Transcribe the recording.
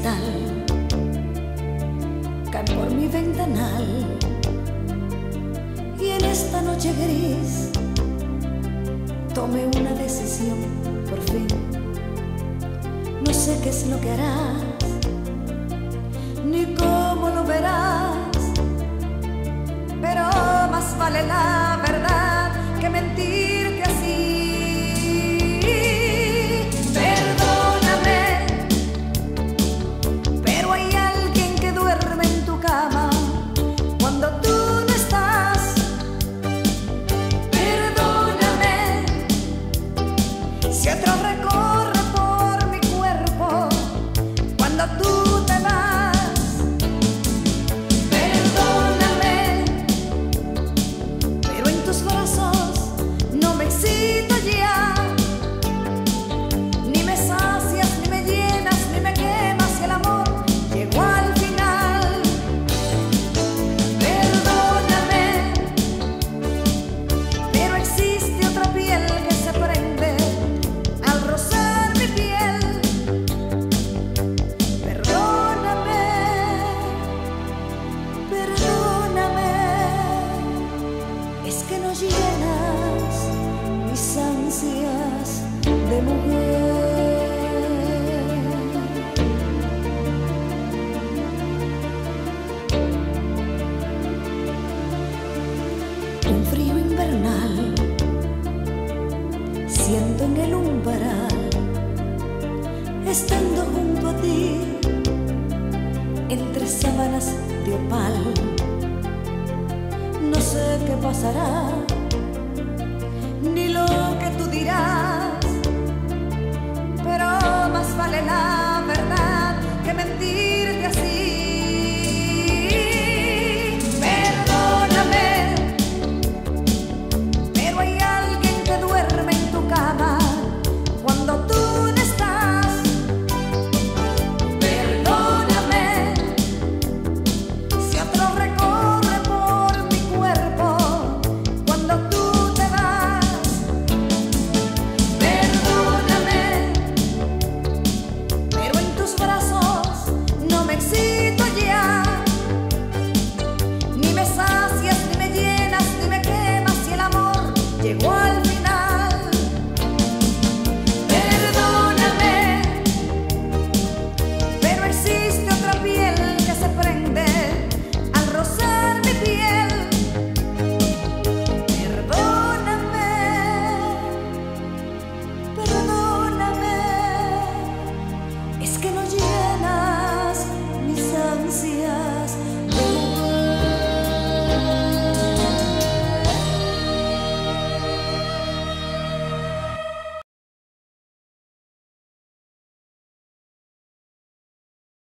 cristal caen por mi ventanal, y en esta noche gris tomé una decisión por fin. No sé qué es lo que harás, ni cómo lo verás, pero más vale la verdad que mentirte así. Perdóname, pero hay alguien que duerme en tu cama cuando tú no estás. Perdóname si otro recorre por mi cuerpo cuando tú te vas. Perdóname, pero en tus brazos no me excito ya, ni me sacias, ni me llenas, ni me quemas, y el amor llegó al final. Perdóname, pero existe otra piel que se prende al rozar mi piel. Perdóname, perdóname, es que no llenas mis ansias de mujer. Un frío invernal siento en el umbral, estando junto a ti entre sábanas de opal. No sé qué pasará, ni lo que tú dirás, pero más vale la